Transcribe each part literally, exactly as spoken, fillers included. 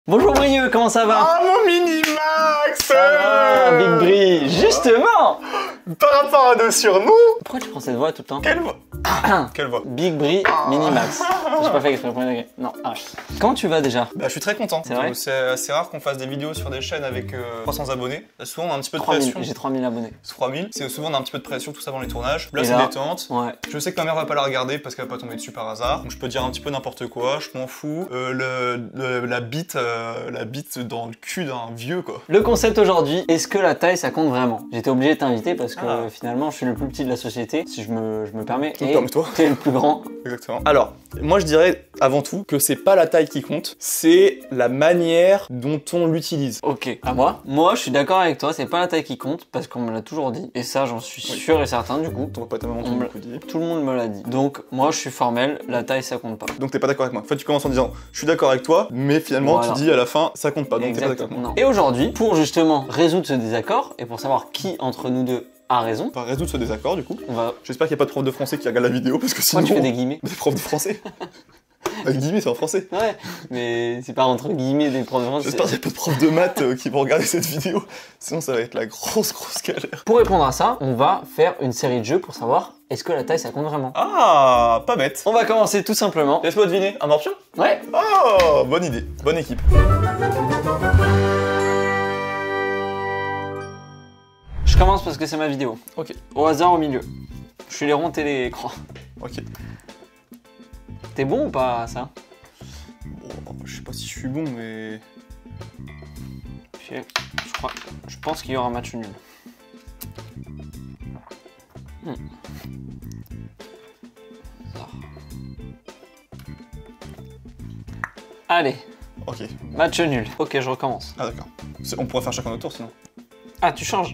Bonjour Brieux, comment ça va? Ah mon Minimax! Ça va, Big Bri, justement! Par rapport à nos surnoms... Pourquoi tu prends cette voix tout le temps? Quelle voix? Quelle voix? Big Bri, Minimax. J'ai pas fait exprès, premier degré. Non, arrête. Comment tu vas déjà? Bah je suis très content. C'est vrai? C'est assez rare qu'on fasse des vidéos sur des chaînes avec euh, trois cents abonnés. Souvent on a un petit peu de trois mille, pression. j'ai trois mille abonnés. trois mille. C'est souvent on a un petit peu de pression tout ça avant les tournages. Là Et c'est là, détente. Ouais. Je sais que ma mère va pas la regarder parce qu'elle va pas tomber dessus par hasard. Donc je peux dire un petit peu n'importe quoi, je m'en fous. Euh, le, le- la bite, euh, la bite dans le cul d'un vieux quoi. Le concept aujourd'hui, est-ce que la taille ça compte vraiment? J'étais obligé de t'inviter parce que Ah. finalement je suis le plus petit de la société, si je me, je me permets. Tu me et permets, toi. T'es le plus grand. Exactement. Alors, moi je dirais avant tout que c'est pas la taille qui compte, c'est la manière dont on l'utilise. Ok. À moi? Moi je suis d'accord avec toi, c'est pas la taille qui compte parce qu'on me l'a toujours dit. Et ça j'en suis Oui. sûr et certain du coup. Ton pote à maman On me- beaucoup dit. Tout le monde me l'a dit. Donc moi je suis formel, la taille ça compte pas. Donc t'es pas d'accord avec moi. En fait, tu commences en disant je suis d'accord avec toi, mais finalement Voilà. tu dis à la fin ça compte pas. Donc t'es pas d'accord avec Exactement. moi. Non. Et aujourd'hui, pour justement résoudre ce désaccord et pour savoir qui entre nous deux a raison, On va résoudre ce désaccord du coup. on va. J'espère qu'il n'y a pas de prof de français qui regarde la vidéo parce que sinon. Pourquoi tu fais des guillemets? Des profs de français. Avec guillemets, c'est en français. Ouais, mais c'est pas entre guillemets des profs de France. J'espère qu'il n'y a pas de profs de maths euh, qui vont regarder cette vidéo. Sinon ça va être la grosse grosse galère. Pour répondre à ça, on va faire une série de jeux pour savoir est-ce que la taille ça compte vraiment. Ah, pas bête. On va commencer tout simplement. Laisse-moi deviner, un morpion? Ouais. Oh, bonne idée, bonne équipe. Je commence parce que c'est ma vidéo. Ok, Au hasard au milieu. Je suis les ronds télécran. ok. T'es bon ou pas à ça? Bon, je sais pas si je suis bon, mais. Je je crois. Je pense qu'il y aura un match nul. Hmm. Ça. Allez, Ok. match nul. Ok, je recommence. Ah d'accord. C'est- On pourrait faire chacun notre tour sinon. Ah, tu changes?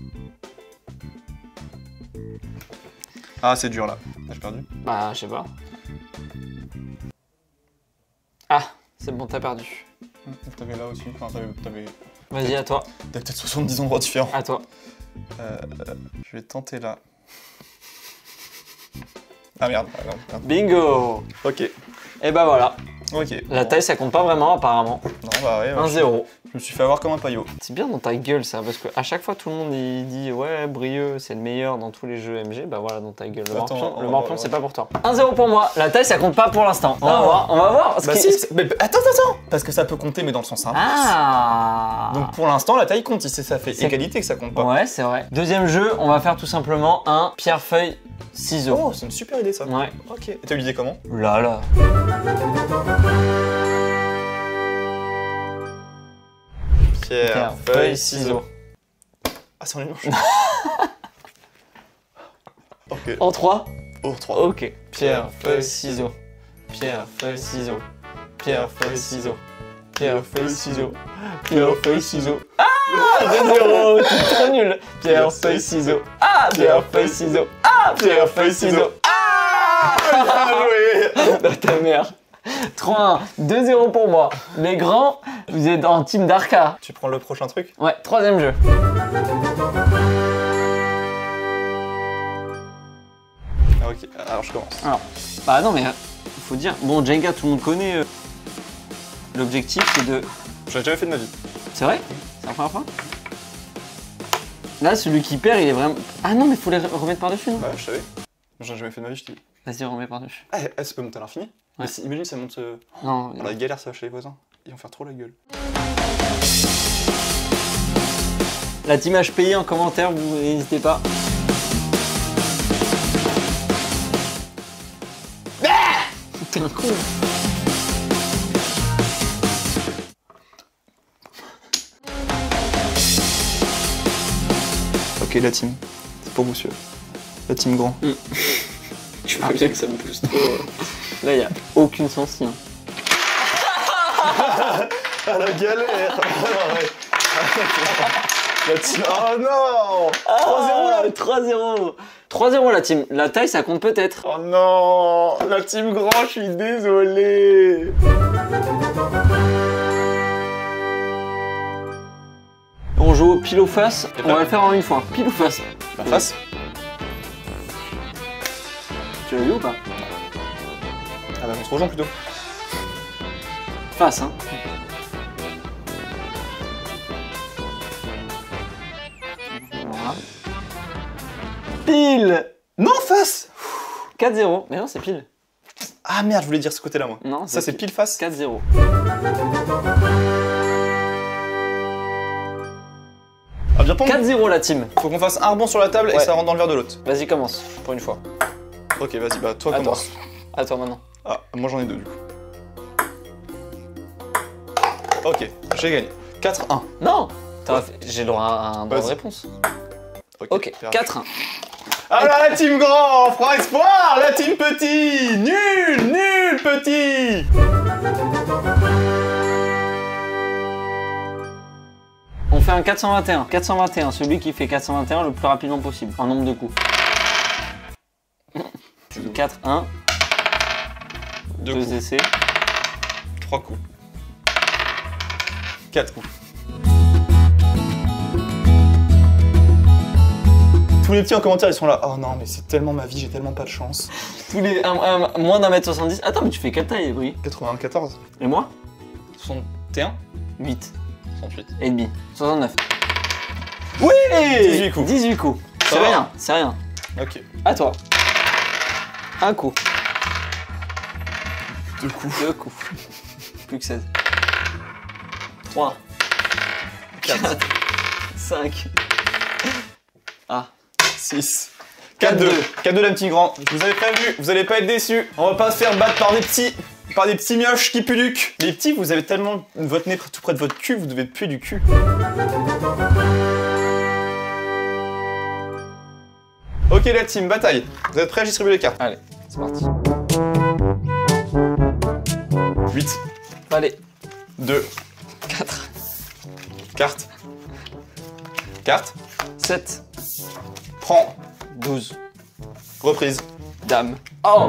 Ah, c'est dur là. Ah, j'ai perdu. Bah, je sais pas. Ah, c'est bon, t'as perdu. T'avais là aussi. Enfin, t'avais. t'avais- Vas-y, à toi. T'avais peut-être soixante-dix endroits différents. À toi. Euh, je vais tenter là. Ah merde, ah, merde, merde. Bingo! Ok. Et bah voilà. Ok. La Bon. taille, ça compte pas vraiment, apparemment. Non, bah ouais. ouais, un je- zéro. Je me suis fait avoir comme un paillot. C'est bien dans ta gueule, ça, parce que à chaque fois, tout le monde il dit ouais, Brieux, c'est le meilleur dans tous les jeux M G. Bah voilà, dans ta gueule. Le Attends, morpion, on le va morpion, voir. c'est pas pour toi. un zéro pour moi. La taille, ça compte pas pour l'instant. On va Ah. voir. On va voir. ce Bah qui- si, c'est- mais- attends, attends, attends. Parce que ça peut compter, mais dans le sens inverse. Ah. Donc pour l'instant, la taille compte. Si ça fait C'est- égalité que ça compte pas. Ouais, c'est vrai. Deuxième jeu, on va faire tout simplement un pierre-feuille ciseaux. Oh, c'est une super idée ça. Ouais. Ok. Et t'as eu l'idée comment? Là là. Pierre, Feuille, ciseaux. Ah, c'est en une manche. Ok. En trois. Oh, trois. Ok. Pierre, feuille, ciseaux. Pierre, feuille, ciseaux. Pierre, feuille, ciseaux. Pierre, feuille, ciseaux. Pierre, feuille, ciseaux. Ah, deux zéro, c'est trop nul. Pierre, feuille, ciseaux. Ah, pierre, feuille, ciseaux. Ah, pierre, feuille, ciseaux. Ah, bien joué. Dans ta mère. trois un, deux zéro pour moi. Les grands, vous êtes en team d'Arca. Tu prends le prochain truc? Ouais, troisième jeu. Ah, ok. Alors je commence. Alors, bah non mais, il faut dire, bon Jenga tout le monde connaît, euh, l'objectif c'est de... J'en jamais fait de ma vie. C'est vrai? C'est la première fois? Là celui qui perd il est vraiment... Ah non mais faut les re- remettre par-dessus non? Ouais, je savais. J'en ai jamais fait de ma vie, je te dis. Vas-y remets par-dessus. Ah, eh, ça peut monter à l'infini? Ouais. Mais si- Imagine, ça monte. euh, Non, dans la galère, ça va chez les voisins. Ils vont faire trop la gueule. la team H P I en commentaire, vous n'hésitez pas. T'es un con. Ok, la team. C'est pour vous, monsieur. La team grand. Tu vois bien que ça me pousse trop. Là y a aucune sensi. Hein. Ah, la galère. La team. Oh non. trois zéro là. trois zéro. trois zéro la team. La taille ça compte peut-être. Oh non. La team grand, je suis désolé. On joue pile ou face. On va le faire en une fois. Pile ou face. La face. Tu l'as vu ou pas? Ah bah, on se rejoint plutôt. Face hein. pile. Non, face. quatre zéro. Mais non, c'est pile. Ah merde, je voulais dire ce côté-là, moi. Non, ça c'est pile face. quatre zéro. Ah, bien quatre zéro la team. Faut qu'on fasse un rebond sur la table ouais. et ça rentre dans le verre de l'autre. Vas-y, commence, pour une fois. Ok, vas-y, bah toi à commence. Toi. À toi maintenant. Ah, moi j'en ai deux du coup. Ok, j'ai gagné. quatre un. Non, j'ai le droit à un droit de réponse. Ok, okay. quatre un. Ah là, la team grand, froid espoir, la team petit, nul, nul, petit. On fait un quatre cent vingt et un. quatre cent vingt et un, celui qui fait quatre cent vingt et un le plus rapidement possible, en nombre de coups. quatre un. Deux, Deux coups. essais. Trois coups. Quatre coups. Tous les petits en commentaire ils sont là. Oh non mais c'est tellement ma vie, j'ai tellement pas de chance. Tous les un, un, moins d'un mètre soixante-dix. Attends mais tu fais quelle taille, oui? quatre-vingt-un, quatorze. Et moi? soixante et un. huit. soixante-huit. Et demi. soixante-neuf. Oui, dix-huit coups. dix-huit coups. C'est rien, c'est rien. Ok. À toi. Un coup. Deux coups. Deux coups. Plus que seize. trois. quatre. cinq. Ah. six. quatre deux. quatre deux la petite grand. Je vous avais prévenu, vous allez pas être déçus. On va pas se faire battre par des petits. Par des petits mioches qui puent du cul. Les petits, vous avez tellement votre nez tout près de votre cul, vous devez puer du cul. Ok la team, bataille. Vous êtes prêts à distribuer les cartes? Allez, c'est parti. huit. Allez. deux. quatre. Carte. Carte. sept. Prends. douze. Reprise. Dame. Oh!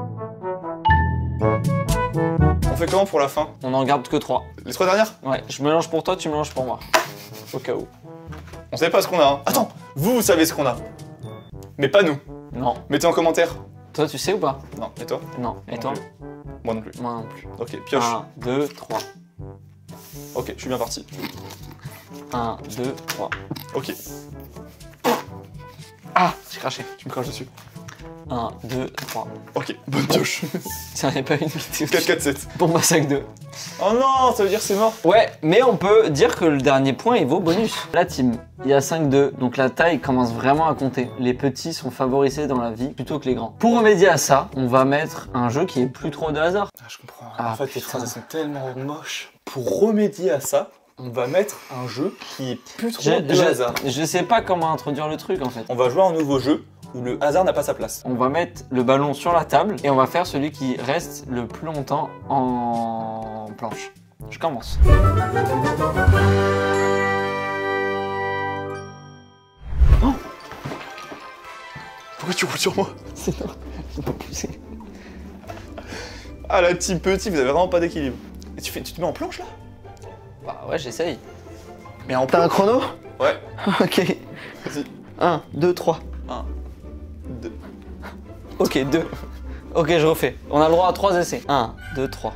On fait comment pour la fin? On en garde que trois. Les trois dernières? Ouais, je mélange pour toi, tu mélanges pour moi. Au cas où. On sait pas ce qu'on a. Hein. Attends, vous, vous savez ce qu'on a. Mais pas nous. Non. Mettez en commentaire. Toi, tu sais ou pas? Non. Et toi? Non. Et Non toi? plus. Moi non plus. Moi non plus. Ok, pioche. un, deux, trois. Ok, je suis bien parti. un, deux, trois. Ok. Ah, j'ai craché. Tu me craches dessus. un, deux, trois. Ok, bonne pioche. Ça n'est pas une vidéo. quatre quatre sept. Bon, bah, cinq deux. Oh non, ça veut dire c'est mort. Ouais, mais on peut dire que le dernier point, il vaut bonus. La team, il y a cinq deux, donc la taille commence vraiment à compter. Les petits sont favorisés dans la vie plutôt que les grands. Pour remédier à ça, on va mettre un jeu qui est plus trop de hasard. Ah, je comprends. Ah, en fait, les putain. phrases elles sont tellement moches. Pour remédier à ça, on va mettre un jeu qui est plus trop Je, de je- hasard. je sais pas comment introduire le truc en fait. On va jouer à un nouveau jeu où le hasard n'a pas sa place. On va mettre le ballon sur la table et on va faire celui qui reste le plus longtemps en planche. Je commence. Oh, Pourquoi tu roules sur moi? c'est non, j'ai pas poussé. Ah, la team petit, vous avez vraiment pas d'équilibre. Et tu, fais, tu te mets en planche là? Bah ouais, j'essaye. Mais en T'as un chrono? Ouais. Ok. Vas-y. un, deux, trois. un, deux. Ok, deux. Ok, je refais. On a le droit à trois essais. un, deux, trois.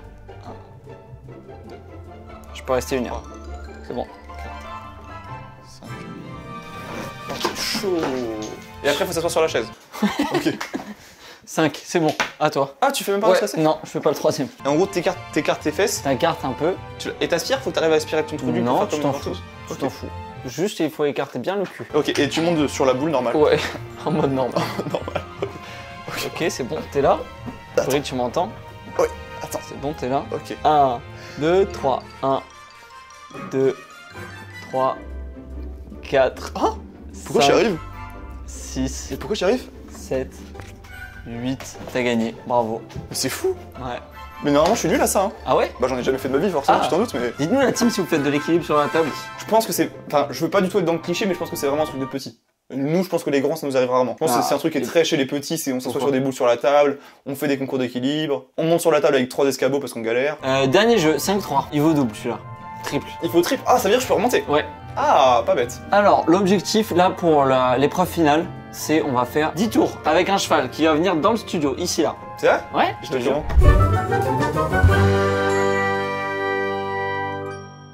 Je peux rester une heure. C'est bon. cinq. Oh, c'est chaud. Et après, faut s'asseoir sur la chaise. Ok. cinq, c'est bon. À toi. Ah, tu fais même pas Ouais, le tracé? non, je fais pas le troisième. Et en gros, t'écartes t'écartes tes fesses. Ta carte un peu. Tu... Et t'aspires, faut que t'arrives à aspirer avec ton trou du cul. Non, pour tu faire t'en comme une fous. ventouse. Tu Ok. t'en fous. Juste, il faut écarter bien le cul. Ok, et tu montes sur la boule normale. Ouais, en mode normal. Normal. Ok, c'est bon, t'es là. Brie, tu m'entends? Ouais, attends. C'est bon, t'es là. Ok. un, deux, trois. un, deux, trois, quatre. Ah, pourquoi j'y arrive? six, Et pourquoi j'y arrive? sept, huit. T'as gagné, bravo. Mais c'est fou. Ouais. Mais normalement, je suis nul à ça. Hein. Ah ouais? Bah, j'en ai jamais fait de ma vie, forcément, Ah. tu t'en doutes, mais Dites-nous la team si vous faites de l'équilibre sur la table. je pense que c'est. Enfin, je veux pas du tout être dans le cliché, mais je pense que c'est vraiment un truc de petit. Nous, je pense que les grands, ça nous arrive rarement. Je pense Ah, que c'est un truc qui est les- très chez les petits, c'est on s'assoit Pourquoi sur des boules sur la table, on fait des concours d'équilibre, on monte sur la table avec trois escabeaux parce qu'on galère. Euh, dernier jeu, cinq trois. Il vaut double celui-là. Triple. Il faut triple. Ah, ça veut dire que je peux remonter. Ouais. Ah, pas bête. Alors, l'objectif là pour la- l'épreuve finale, c'est on va faire dix tours avec un cheval qui va venir dans le studio, ici là. C'est vrai? Ouais, Je je te te jure. jure.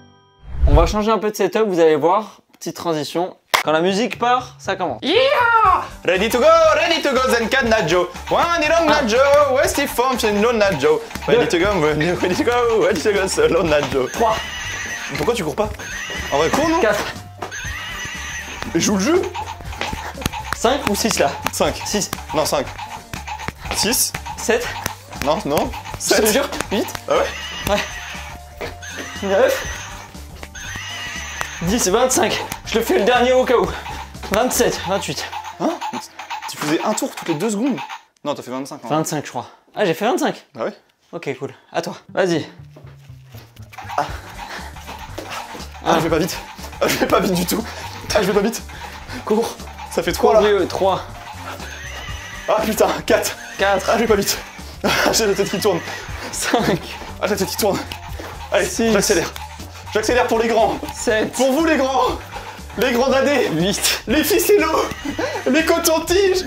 On va changer un peu de setup, vous allez voir. Petite transition. Quand la musique part, ça commence. Yeah! Ready to go, ready to go, Zenka Najo. One long Najo, Westy Form, Shenlong Najo. Ready to go, ready to go, ready to go, solo Najo. trois. Pourquoi tu cours pas? En vrai, cours non? quatre. Et joue le jeu. cinq ou six là? cinq. six. Non, cinq. six. sept. Non, non. Je te sept. jure. huit. Ah ouais? Ouais. neuf. dix, vingt-cinq. Je le fais le dernier au cas où. vingt-sept, vingt-huit. Hein? Tu faisais un tour toutes les deux secondes? Non, t'as fait vingt-cinq. Hein. vingt-cinq, je crois. Ah, j'ai fait vingt-cinq. Ah ouais? Ok, cool. À toi. Vas-y. Ah. Ah, je vais pas vite. Ah, je vais pas vite du tout. Ah, je vais pas vite. Cours. Ça fait trois là. trois. Ah putain, quatre. quatre. Ah, je vais pas vite. Ah, j'ai la tête qui tourne. cinq. Ah, j'ai la tête qui tourne. Allez, Six. j'accélère. J'accélère pour les grands. sept. Pour vous les grands. Les grands dadés. huit. Les ficellos. Les cotons-tiges.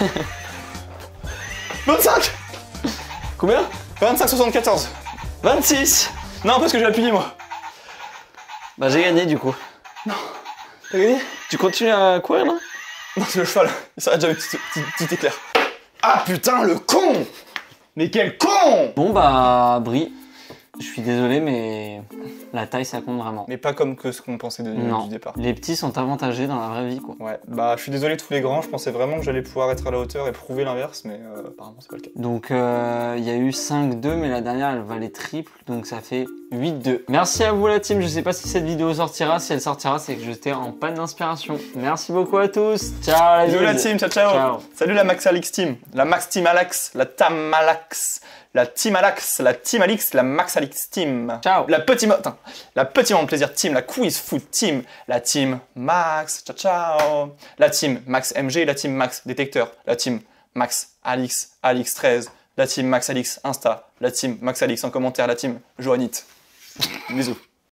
vingt-cinq. Combien? vingt-cinq soixante-quatorze. vingt-six. Non, parce que j'ai appuyé moi. Bah, j'ai gagné du coup. Non. T'as gagné? Tu continues à courir là? Non, c'est le cheval. Il s'arrête jamais, petit, petit, petit éclair. Ah putain, le con. Mais quel con. Bon bah, Brie, je suis désolé mais la taille ça compte vraiment. Mais pas comme que ce qu'on pensait de, Non, du départ. les petits sont avantagés dans la vraie vie quoi. Ouais, bah je suis désolé tous les grands, je pensais vraiment que j'allais pouvoir être à la hauteur et prouver l'inverse, mais euh, apparemment c'est pas le cas. Donc il euh, y a eu cinq deux mais la dernière elle valait triple donc ça fait huit deux. Merci à vous la team, je sais pas si cette vidéo sortira, si elle sortira c'est que j'étais en panne d'inspiration. Merci beaucoup à tous, ciao la Bisous la bise. team, ciao, ciao Ciao. Salut la Max Alix team, la Max Team Alex, la Tam Alex, la Team Alex, la Team Alix, la Max Alix team. Ciao. La Petit Mo... Attends, la Petit Moment de Plaisir team, la Quiz Food team, la Team Max, ciao ciao. La Team Max M G, la Team Max Détecteur, la Team Max Alix, Alix treize, la Team Max Alix Insta, la Team Max Alix en commentaire, la Team Joannite. Bisous.